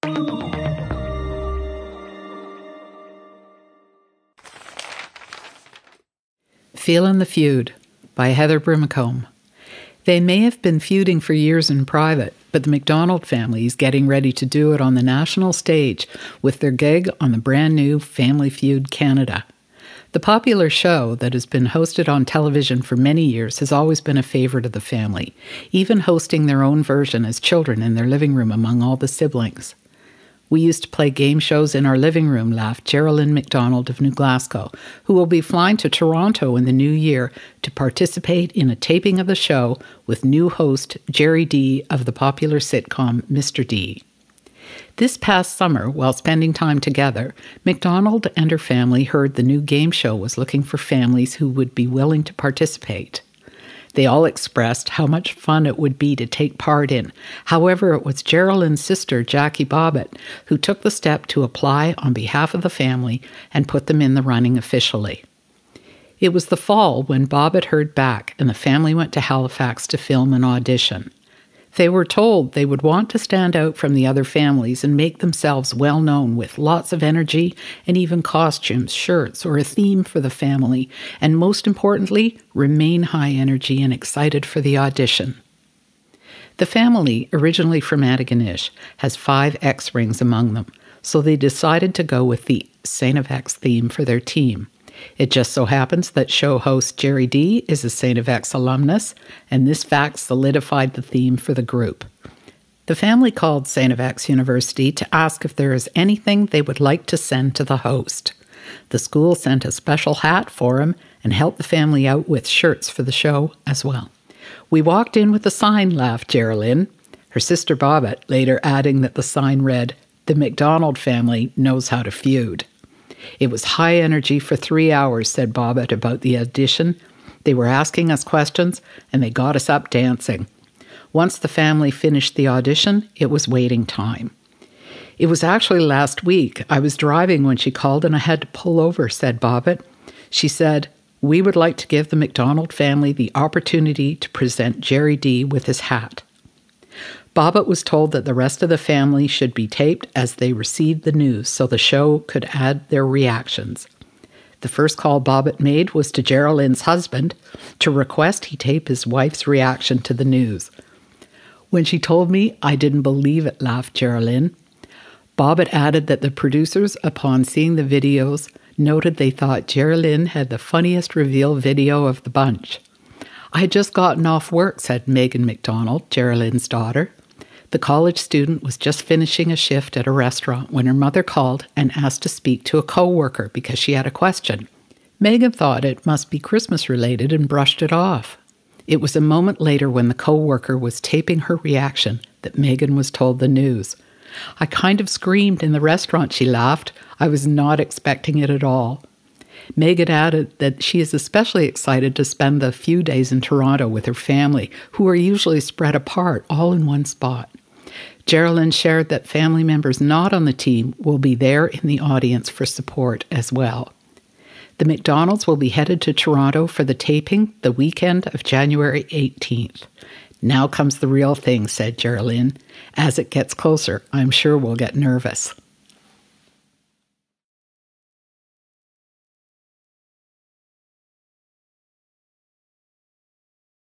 Feelin The Feud by Heather Brimacombe. They may have been feuding for years in private, but the MacDonald family is getting ready to do it on the national stage with their gig on the brand new Family Feud Canada. The popular show that has been hosted on television for many years has always been a favourite of the family, even hosting their own version as children in their living room among all the siblings. We used to play game shows in our living room, laughed Geraldine MacDonald of New Glasgow, who will be flying to Toronto in the new year to participate in a taping of the show with new host Jerry D of the popular sitcom Mr. D. This past summer, while spending time together, MacDonald and her family heard the new game show was looking for families who would be willing to participate. They all expressed how much fun it would be to take part in. However, it was Geraldine's sister, Jackie Bobbitt, who took the step to apply on behalf of the family and put them in the running officially. It was the fall when Bobbitt heard back and the family went to Halifax to film an audition. They were told they would want to stand out from the other families and make themselves well known with lots of energy and even costumes, shirts, or a theme for the family, and most importantly, remain high energy and excited for the audition. The family, originally from Antigonish, has 5 X rings among them, so they decided to go with the Saint of X theme for their team. It just so happens that show host Jerry D is a Saint of X alumnus, and this fact solidified the theme for the group. The family called Saint of X University to ask if there is anything they would like to send to the host. The school sent a special hat for him and helped the family out with shirts for the show as well. We walked in with a sign, laughed Geraldine, her sister Bobbitt later adding that the sign read, "The MacDonald family knows how to feud." It was high energy for 3 hours, said Bobbitt about the audition. They were asking us questions, and they got us up dancing. Once the family finished the audition, it was waiting time. It was actually last week. I was driving when she called and I had to pull over, said Bobbitt. She said, "We would like to give the MacDonald family the opportunity to present Jerry D with his hat." Bobbitt was told that the rest of the family should be taped as they received the news so the show could add their reactions. The first call Bobbitt made was to Geraldine's husband to request he tape his wife's reaction to the news. "When she told me, I didn't believe it," laughed Geraldine. Bobbitt added that the producers, upon seeing the videos, noted they thought Geraldine had the funniest reveal video of the bunch. "I had just gotten off work," said Megan MacDonald, Geraldine's daughter. The college student was just finishing a shift at a restaurant when her mother called and asked to speak to a co-worker because she had a question. Megan thought it must be Christmas related and brushed it off. It was a moment later when the co-worker was taping her reaction that Megan was told the news. "I kind of screamed in the restaurant," she laughed. "I was not expecting it at all." Megan added that she is especially excited to spend the few days in Toronto with her family, who are usually spread apart, all in one spot. Geraldine shared that family members not on the team will be there in the audience for support as well. The MacDonalds will be headed to Toronto for the taping the weekend of January 18th. "Now comes the real thing," said Geraldine. "As it gets closer, I'm sure we'll get nervous."